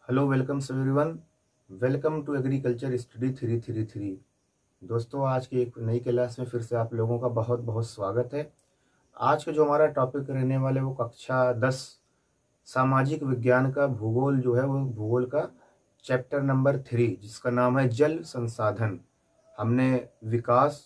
Hello welcome everyone. Welcome to agriculture study 333। दोस्तों, आज की एक नई क्लास में फिर से आप लोगों का बहुत बहुत स्वागत है। आज का जो हमारा टॉपिक रहने वाले वो कक्षा 10 सामाजिक विज्ञान का भूगोल जो है वो भूगोल का चैप्टर नंबर 3 जिसका नाम है जल संसाधन। हमने विकास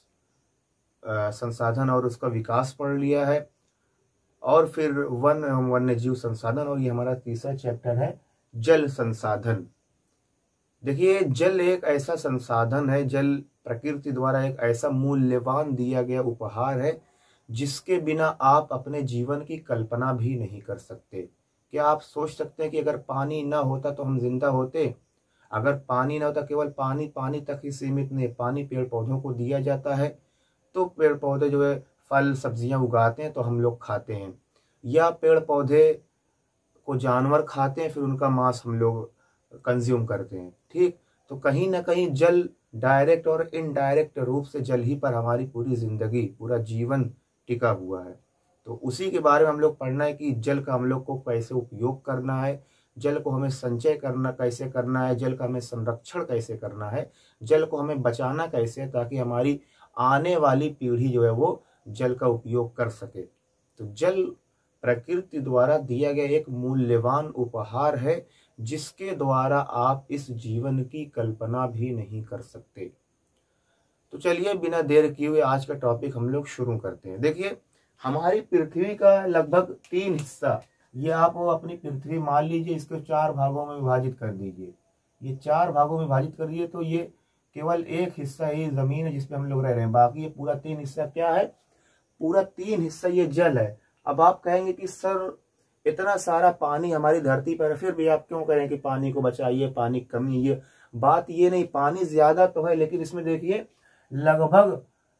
संसाधन और उसका विकास पढ़ लिया है, और फिर वन्य जीव संसाधन, और ये हमारा तीसरा चैप्टर है जल संसाधन। देखिए, जल एक ऐसा संसाधन है, जल प्रकृति द्वारा एक ऐसा मूल्यवान दिया गया उपहार है जिसके बिना आप अपने जीवन की कल्पना भी नहीं कर सकते। क्या आप सोच सकते हैं कि अगर पानी ना होता तो हम जिंदा होते? अगर पानी ना होता, केवल पानी पानी तक ही सीमित नहीं, पानी पेड़ पौधों को दिया जाता है, तो पेड़ पौधे जो है फल सब्जियां उगाते हैं तो हम लोग खाते हैं, या पेड़ पौधे को जानवर खाते हैं, फिर उनका मांस हम लोग कंज्यूम करते हैं। ठीक, तो कहीं ना कहीं जल डायरेक्ट और इनडायरेक्ट रूप से जल ही पर हमारी पूरी जिंदगी, पूरा जीवन टिका हुआ है। तो उसी के बारे में हम लोग पढ़ना है कि जल का हम लोग को कैसे उपयोग करना है, जल को हमें संचय करना कैसे करना है, जल का हमें संरक्षण कैसे करना है, जल को हमें बचाना कैसे, ताकि हमारी आने वाली पीढ़ी जो है वो जल का उपयोग कर सके। तो जल प्रकृति द्वारा दिया गया एक मूल्यवान उपहार है जिसके द्वारा आप इस जीवन की कल्पना भी नहीं कर सकते। तो चलिए बिना देर किए हुए आज का टॉपिक हम लोग शुरू करते हैं। देखिए, हमारी पृथ्वी का लगभग 3 हिस्सा, ये आप अपनी पृथ्वी मान लीजिए, इसको 4 भागों में विभाजित कर दीजिए। ये 4 भागों में विभाजित कर दिए तो ये केवल एक हिस्सा ही जमीन है जिसपे हम लोग रह रहे हैं, बाकी ये पूरा 3 हिस्सा क्या है? पूरा 3 हिस्सा ये जल है। अब आप कहेंगे कि सर इतना सारा पानी हमारी धरती पर है, फिर भी आप क्यों करें कि पानी को बचाइए, पानी की कमी? ये बात ये नहीं, पानी ज्यादा तो है, लेकिन इसमें देखिए लगभग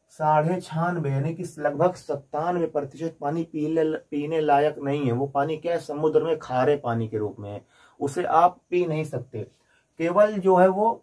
96 यानी कि लगभग 97% पानी पीने लायक नहीं है। वो पानी क्या है? समुद्र में खारे पानी के रूप में है, उसे आप पी नहीं सकते। केवल जो है वो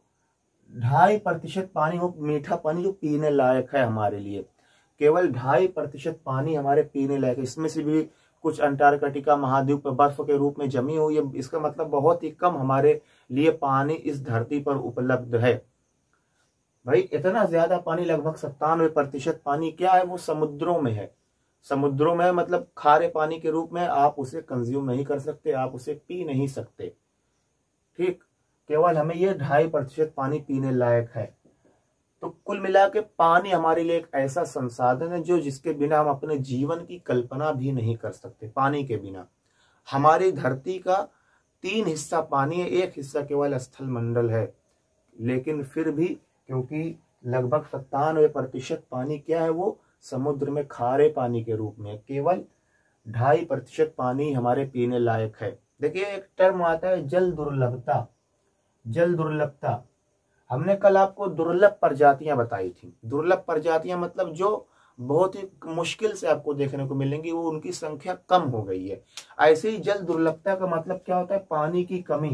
2.5% पानी, वो मीठा पानी जो पीने लायक है हमारे लिए, केवल 2.5% पानी हमारे पीने लायक है। इसमें से भी कुछ अंटार्कटिका महाद्वीप पर बर्फ के रूप में जमी हुई है। इसका मतलब बहुत ही कम हमारे लिए पानी इस धरती पर उपलब्ध है। भाई, इतना ज्यादा पानी, लगभग 97% पानी क्या है? वो समुद्रों में है। समुद्रों में मतलब खारे पानी के रूप में, आप उसे कंज्यूम नहीं कर सकते, आप उसे पी नहीं सकते। ठीक, केवल हमें ये 2.5% पानी पीने लायक है। तो कुल मिला के पानी हमारे लिए एक ऐसा संसाधन है जो जिसके बिना हम अपने जीवन की कल्पना भी नहीं कर सकते। पानी के बिना हमारी धरती का 3 हिस्सा पानी है, 1 हिस्सा केवल स्थल मंडल है, लेकिन फिर भी क्योंकि लगभग 97% पानी क्या है? वो समुद्र में खारे पानी के रूप में, केवल 2.5% पानी हमारे पीने लायक है। देखिए, एक टर्म आता है जल दुर्लभता। जल दुर्लभता, हमने कल आपको दुर्लभ प्रजातियां बताई थी। दुर्लभ प्रजातियां मतलब जो बहुत ही मुश्किल से आपको देखने को मिलेंगी, वो उनकी संख्या कम हो गई है। ऐसे ही जल दुर्लभता का मतलब क्या होता है? पानी की कमी।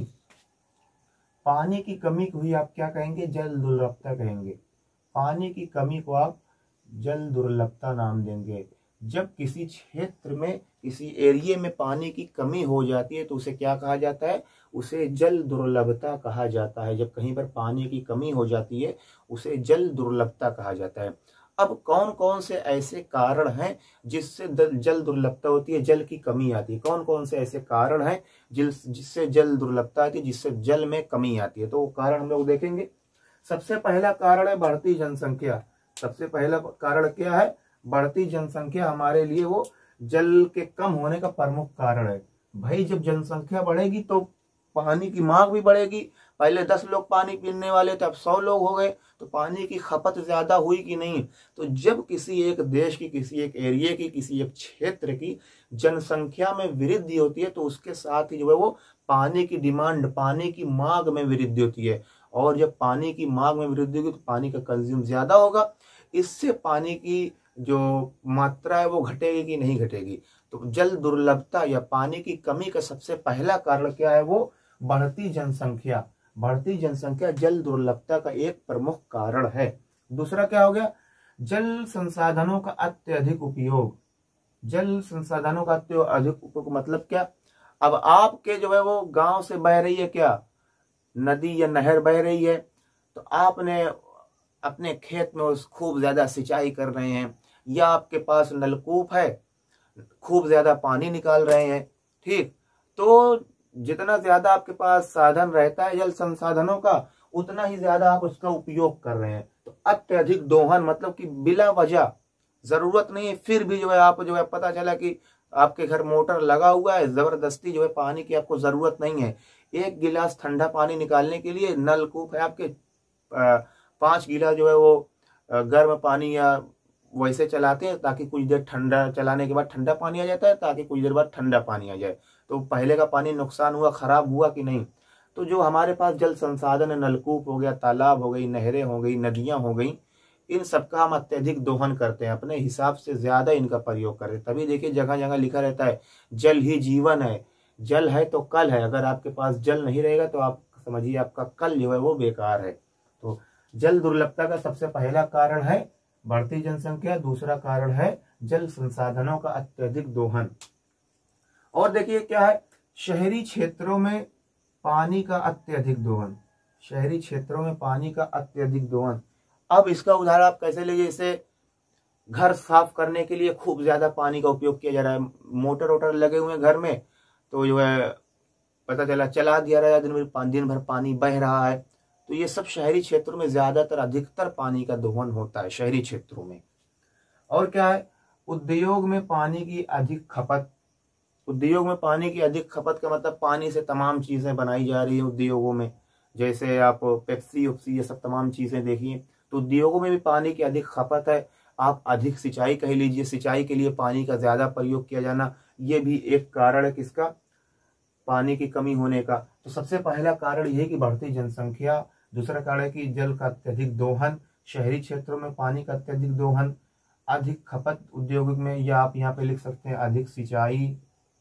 पानी की कमी को ही आप क्या कहेंगे? जल दुर्लभता कहेंगे। पानी की कमी को आप जल दुर्लभता नाम देंगे। जब किसी क्षेत्र में, किसी एरिया में पानी की कमी हो जाती है तो उसे क्या कहा जाता है? उसे जल दुर्लभता कहा जाता है। जब कहीं पर पानी की कमी हो जाती है उसे जल दुर्लभता कहा जाता है। अब कौन कौन से ऐसे कारण हैं जिससे जल दुर्लभता होती है, जल की कमी आती है? कौन कौन से ऐसे कारण हैं जिससे जल दुर्लभता आती है, जिससे जल में कमी आती है? तो वो कारण हम लोग देखेंगे। सबसे पहला कारण है बढ़ती जनसंख्या। सबसे पहला कारण क्या है? बढ़ती जनसंख्या हमारे लिए वो जल के कम होने का प्रमुख कारण है। भाई, जब जनसंख्या बढ़ेगी तो पानी की मांग भी बढ़ेगी। पहले 10 लोग पानी पीने वाले थे, अब 100 लोग हो गए, तो पानी की खपत ज्यादा हुई कि नहीं? तो जब किसी एक देश की, किसी एक एरिया की, किसी एक क्षेत्र की जनसंख्या में वृद्धि होती है तो उसके साथ ही जो है वो पानी की डिमांड, पानी की मांग में वृद्धि होती है। और जब पानी की मांग में वृद्धि होगी तो पानी का कंज्यूम ज्यादा होगा, इससे पानी की जो मात्रा है वो घटेगी कि नहीं घटेगी? तो जल दुर्लभता या पानी की कमी का सबसे पहला कारण क्या है? वो बढ़ती जनसंख्या। बढ़ती जनसंख्या जल दुर्लभता का एक प्रमुख कारण है। दूसरा क्या हो गया? जल संसाधनों का अत्यधिक उपयोग। जल संसाधनों का अत्यधिक उपयोग मतलब क्या? अब आपके जो है वो गांव से बह रही है क्या? नदी या नहर बह रही है तो आपने अपने खेत में उस खूब ज्यादा सिंचाई कर रहे हैं, या आपके पास नलकूप है, खूब ज्यादा पानी निकाल रहे हैं, ठीक। तो जितना ज्यादा आपके पास साधन रहता है जल संसाधनों का, उतना ही ज्यादा आप उसका उपयोग कर रहे हैं। तो अत्यधिक दोहन मतलब कि बिला वजह, जरूरत नहीं है फिर भी जो है आप जो है पता चला कि आपके घर मोटर लगा हुआ है, जबरदस्ती जो है पानी की आपको जरूरत नहीं है, एक गिलास ठंडा पानी निकालने के लिए नलकूप है आपके, 5 गिलास जो है वो गर्म पानी या वैसे चलाते हैं ताकि कुछ देर ठंडा चलाने के बाद ठंडा पानी आ जाता है, ताकि कुछ देर बाद ठंडा पानी आ जाए। तो पहले का पानी नुकसान हुआ, खराब हुआ कि नहीं? तो जो हमारे पास जल संसाधन है, नलकूप हो गया, तालाब हो गई, नहरें हो गई, नदियां हो गई, इन सबका हम अत्यधिक दोहन करते हैं, अपने हिसाब से ज्यादा इनका प्रयोग करते हैं। तभी देखिए जगह जगह लिखा रहता है जल ही जीवन है, जल है तो कल है। अगर आपके पास जल नहीं रहेगा तो आप समझिए आपका कल जो है वो बेकार है। तो जल दुर्लभता का सबसे पहला कारण है बढ़ती जनसंख्या, दूसरा कारण है जल संसाधनों का अत्यधिक दोहन। और देखिए क्या है, शहरी क्षेत्रों में पानी का अत्यधिक दोहन, शहरी क्षेत्रों में पानी का अत्यधिक दोहन। अब इसका उदाहरण आप कैसे लीजिए, जैसे घर साफ करने के लिए खूब ज्यादा पानी का उपयोग किया जा रहा है, मोटर वोटर लगे हुए हैं घर में, तो जो है पता चला चला दिया रहा है, दिन भर पानी बह रहा है। तो ये सब शहरी क्षेत्रों में ज्यादातर अधिकतर पानी का दोहन होता है शहरी क्षेत्रों में। और क्या है, उद्योग में पानी की अधिक खपत, उद्योग में पानी की अधिक खपत का मतलब पानी से तमाम चीजें बनाई जा रही है उद्योगों में, जैसे आप पेप्सी उपसी ये सब तमाम चीजें देखिए, तो उद्योगों में भी पानी की अधिक खपत है। आप अधिक सिंचाई कह लीजिए, सिंचाई के लिए पानी का ज्यादा प्रयोग किया जाना, ये भी एक कारण है किसका, पानी की कमी होने का। तो सबसे पहला कारण यह है कि बढ़ती जनसंख्या, दूसरा कारण है कि जल का अत्यधिक दोहन, शहरी क्षेत्रों में पानी का अत्यधिक दोहन, अधिक खपत उद्योग में, या आप यहाँ पे लिख सकते हैं अधिक सिंचाई,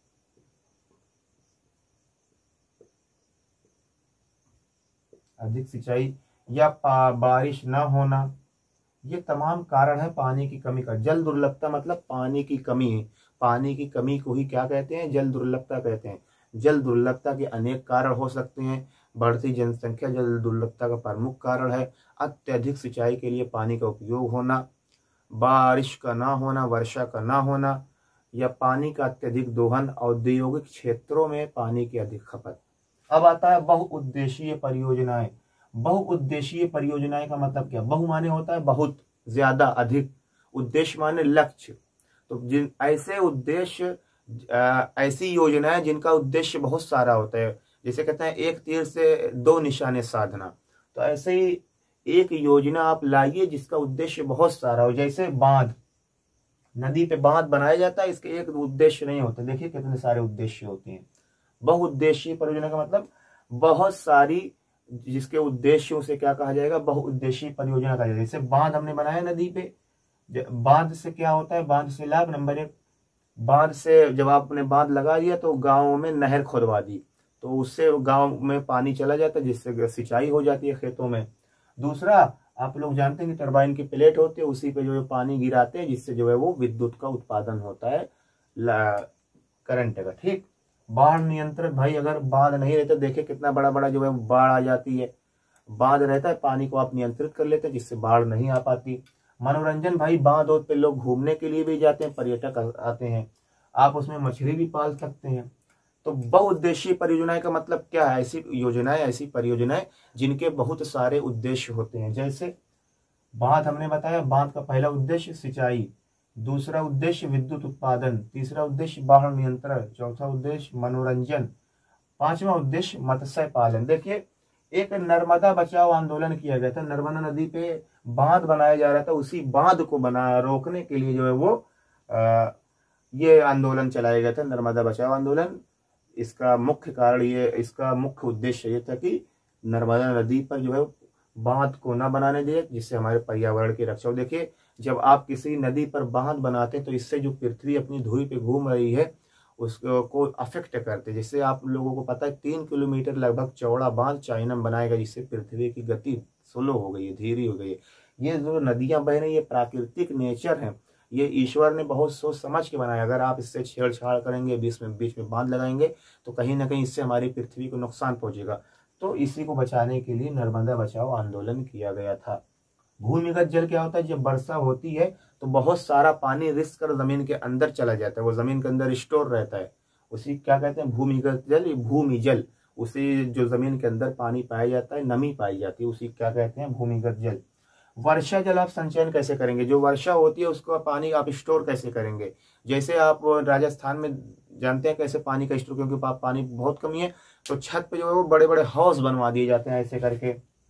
अधिक सिंचाई या बारिश न होना, ये तमाम कारण है पानी की कमी का। जल दुर्लभता मतलब पानी की कमी है, पानी की कमी को ही क्या कहते हैं, जल दुर्लभता कहते हैं। जल दुर्लभता के अनेक कारण हो सकते हैं, बढ़ती जनसंख्या जल दुर्लभता का प्रमुख कारण है। अत्यधिक सिंचाई के लिए पानी का उपयोग होना, बारिश का ना होना, वर्षा का ना होना, या पानी का अत्यधिक दोहन, औद्योगिक क्षेत्रों में पानी की अधिक खपत। अब आता है बहुउद्देशीय परियोजनाएं। बहुउद्देशीय परियोजनाएं का मतलब क्या, बहु माने होता है बहुत, ज्यादा, अधिक, उद्देश्य माने लक्ष्य। तो जिन ऐसे उद्देश्य, ऐसी योजनाएं जिनका उद्देश्य बहुत सारा होता है, जैसे कहते हैं एक तीर से दो निशाने साधना। तो ऐसे ही एक योजना आप लाइए जिसका उद्देश्य बहुत सारा हो, जैसे बांध, नदी पे बांध बनाया जाता है, इसके एक उद्देश्य नहीं होता, देखिए कितने सारे उद्देश्य होते हैं। बहुउद्देशीय परियोजना का मतलब बहुत सारी, जिसके उद्देश्यों से क्या कहा जाएगा, बहुउद्देशीय परियोजना कहा जाएगा। जैसे बांध हमने बनाया नदी पे, बांध से क्या होता है, बांध से लाभ, नंबर 1, बांध से जब आपने बांध लगा दिया तो गाँव में नहर खोदवा दी, तो उससे गाँव में पानी चला जाता है, जिससे सिंचाई हो जाती है खेतों में। दूसरा, आप लोग जानते हैं कि टरबाइन की प्लेट होती है, उसी पे जो है पानी गिराते हैं, जिससे जो है वो विद्युत का उत्पादन होता है, करंट का, ठीक। बाढ़ नियंत्रण, भाई अगर बांध नहीं रहता, देखिए कितना बड़ा बड़ा जो है बाढ़ आ जाती है, बांध रहता है पानी को आप नियंत्रित कर लेते हैं, जिससे बाढ़ नहीं आ पाती। मनोरंजन, भाई बांध पे लोग घूमने के लिए भी जाते हैं, पर्यटक आते हैं, आप उसमें मछली भी पाल सकते हैं। तो बहुउद्देशीय परियोजनाएं का मतलब क्या है, ऐसी योजनाएं, ऐसी परियोजनाएं जिनके बहुत सारे उद्देश्य होते हैं। जैसे बांध हमने बताया, बांध का पहला उद्देश्य सिंचाई, दूसरा उद्देश्य विद्युत उत्पादन, तीसरा उद्देश्य बाढ़ नियंत्रण, चौथा उद्देश्य मनोरंजन, पांचवा उद्देश्य मत्स्य पालन। देखिए एक नर्मदा बचाओ आंदोलन किया गया था, नर्मदा नदी पे बांध बनाया जा रहा था, उसी बांध को रोकने के लिए जो है वो ये आंदोलन चलाया गया था, नर्मदा बचाओ आंदोलन। इसका मुख्य कारण ये, इसका मुख्य उद्देश्य ये था कि नर्मदा नदी पर जो है बांध को न बनाने दे, जिससे हमारे पर्यावरण की रक्षा हो। देखिए जब आप किसी नदी पर बांध बनाते हैं तो इससे जो पृथ्वी अपनी धुरी पे घूम रही है उसको अफेक्ट करते हैं। जैसे आप लोगों को पता है 3 किलोमीटर लगभग चौड़ा बांध चाइना में बनाएगा, जिससे पृथ्वी की गति स्लो हो गई है, धीरे हो गई है। ये जो नदियां बह रही है प्राकृतिक नेचर है, ये ईश्वर ने बहुत सोच समझ के बनाया। अगर आप इससे छेड़छाड़ करेंगे, बीच में बांध लगाएंगे, तो कहीं ना कहीं इससे हमारी पृथ्वी को नुकसान पहुंचेगा। तो इसी को बचाने के लिए नर्मदा बचाओ आंदोलन किया गया था। भूमिगत जल क्या होता है, जब वर्षा होती है तो बहुत सारा पानी रिस कर जमीन के अंदर चला जाता है, वो जमीन के अंदर स्टोर रहता है, उसी क्या कहते हैं भूमिगत जल, भूमि जल। उसी जो जमीन के अंदर पानी पाया जाता है, नमी पाई जाती है, उसी क्या कहते हैं भूमिगत जल। वर्षा जल आप संचयन कैसे करेंगे, जो वर्षा होती है उसका पानी आप स्टोर कैसे करेंगे। जैसे आप राजस्थान में जानते हैं कैसे पानी का स्टोर, क्योंकि पानी बहुत कमी है, तो छत पे जो है वो बड़े बड़े हाउस बनवा दिए जाते हैं, ऐसे करके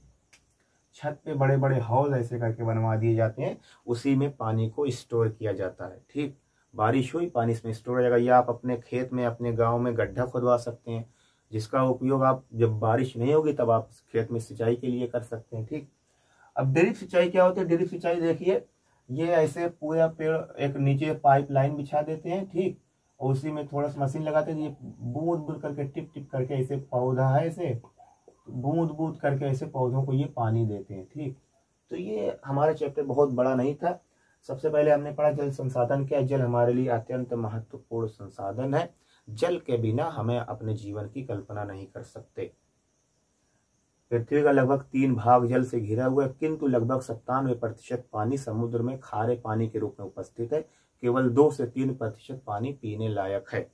छत पे बड़े बड़े हाउस ऐसे करके बनवा दिए जाते हैं, उसी में पानी को स्टोर किया जाता है। ठीक, बारिश हुई पानी इसमें स्टोर हो जाएगा। या आप अपने खेत में अपने गांव में गड्ढा खुदवा सकते हैं, जिसका उपयोग आप जब बारिश नहीं होगी तब आप खेत में सिंचाई के लिए कर सकते हैं। ठीक, अब ड्रिप सिंचाई क्या होती है, ड्रिप सिंचाई देखिए, ये ऐसे पूरा पेड़ एक नीचे पाइप लाइन बिछा देते हैं, ठीक, और उसी में थोड़ा सा मशीन लगाते हैं, ये बूंद बूंद करके टिप टिप करके ऐसे पौधा है, ऐसे बूंद बूंद करके ऐसे पौधों को ये पानी देते हैं। ठीक, तो ये हमारा चैप्टर बहुत बड़ा नहीं था। सबसे पहले हमने पढ़ा जल संसाधन क्या है। जल हमारे लिए अत्यंत महत्वपूर्ण संसाधन है, जल के बिना हमें अपने जीवन की कल्पना नहीं कर सकते। पृथ्वी का लगभग 3 भाग जल से घिरा हुआ है, किंतु लगभग 97% पानी समुद्र में खारे पानी के रूप में उपस्थित है। केवल 2 से 3% पानी पीने लायक है।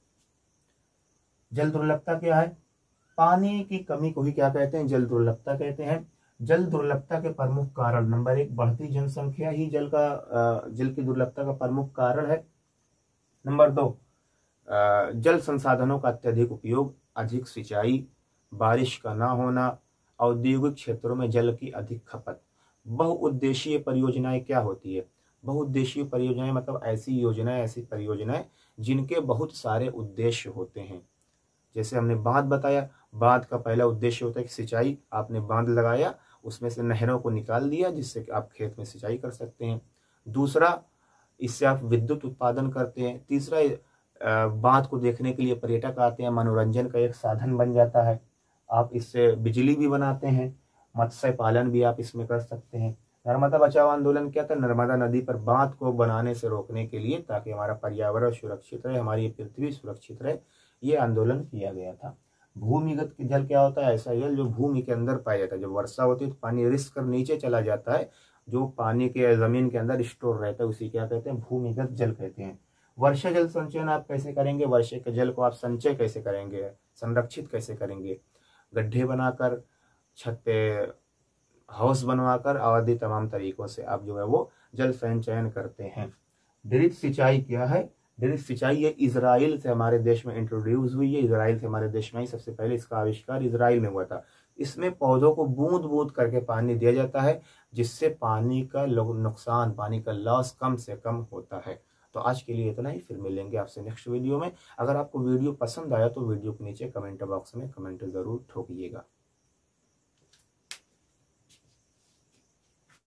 जल दुर्लभता क्या है, पानी की कमी को ही क्या कहते हैं, जल दुर्लभता कहते हैं। जल दुर्लभता के प्रमुख कारण, नंबर 1 बढ़ती जनसंख्या ही जल की दुर्लभता का प्रमुख कारण है। नंबर 2 जल संसाधनों का अत्यधिक उपयोग, अधिक सिंचाई, बारिश का ना होना, औद्योगिक क्षेत्रों में जल की अधिक खपत। बहुउद्देशीय परियोजनाएं क्या होती है, बहुउद्देशीय परियोजनाएं मतलब ऐसी योजनाएं, ऐसी परियोजनाएं जिनके बहुत सारे उद्देश्य होते हैं। जैसे हमने बांध बताया, बांध का पहला उद्देश्य होता है कि सिंचाई, आपने बांध लगाया, उसमें से नहरों को निकाल दिया जिससे कि आप खेत में सिंचाई कर सकते हैं। दूसरा, इससे आप विद्युत उत्पादन करते हैं। तीसरा, बांध को देखने के लिए पर्यटक आते हैं, मनोरंजन का एक साधन बन जाता है, आप इससे बिजली भी बनाते हैं, मत्स्य पालन भी आप इसमें कर सकते हैं। नर्मदा बचाओ आंदोलन क्या था, नर्मदा नदी पर बांध को बनाने से रोकने के लिए, ताकि हमारा पर्यावरण सुरक्षित रहे, हमारी पृथ्वी सुरक्षित रहे, ये आंदोलन किया गया था। भूमिगत जल क्या होता है, ऐसा जल जो भूमि के अंदर पाया जाता है। जब वर्षा होती है तो पानी रिस कर नीचे चला जाता है, जो पानी के जमीन के अंदर स्टोर रहता है, उसी क्या कहते हैं भूमिगत जल कहते हैं। वर्षा जल संचयन आप कैसे करेंगे, वर्षा के जल को आप संचय कैसे करेंगे, संरक्षित कैसे करेंगे, गड्ढे बनाकर, छत पे हाउस बनवाकर, आदि तमाम तरीकों से आप जो है वो जल संचयन करते हैं। ड्रिप सिंचाई क्या है, ड्रिप सिंचाई ये इजराइल से हमारे देश में इंट्रोड्यूस हुई है, इजराइल से हमारे देश में ही सबसे पहले इसका आविष्कार इजराइल में हुआ था। इसमें पौधों को बूंद बूंद करके पानी दिया जाता है, जिससे पानी का नुकसान, पानी का लॉस कम से कम होता है। तो आज के लिए इतना ही, फिर मिलेंगे आपसे नेक्स्ट वीडियो में। अगर आपको वीडियो पसंद आया तो वीडियो के नीचे कमेंट बॉक्स में कमेंट जरूर ठोकिएगा।